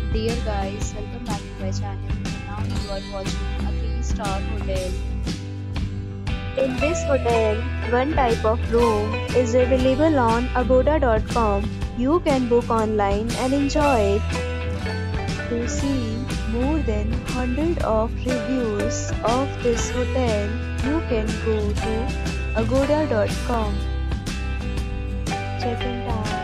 Dear guys, welcome back to my channel. Now you are watching a 3-star hotel. In this hotel, one type of room is available on agoda.com. You can book online and enjoy it. To see more than 100 of reviews of this hotel, you can go to agoda.com. Check-in time